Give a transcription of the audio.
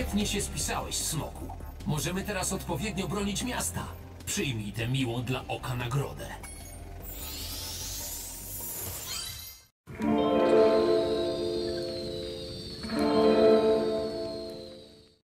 Świetnie się spisałeś, Smoku. Możemy teraz odpowiednio bronić miasta. Przyjmij tę miłą dla oka nagrodę.